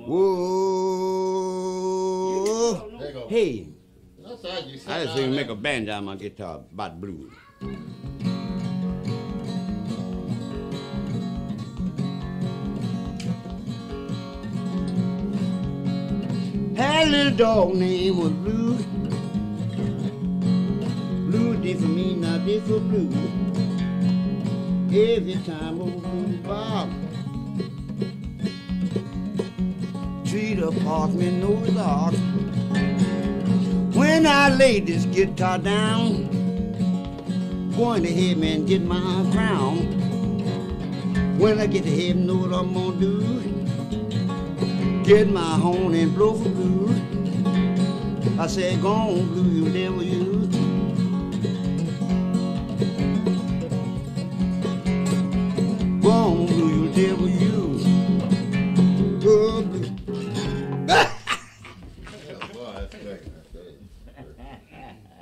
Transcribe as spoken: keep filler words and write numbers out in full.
Whoa. Hey, That's right, you I just think make a band on my guitar about blues. Had a little dog name was Blue. Blue did for me, now did for Blue. Every time old Blue Bob treat apartment knows off. When I lay this guitar down, going to heaven and get my crown. When I get to heaven, know what I'm gonna do? Get my horn and blow for Blue. I said, go on, Blue, you devil, you. Go on, Blue, you devil, you. Go, Blue.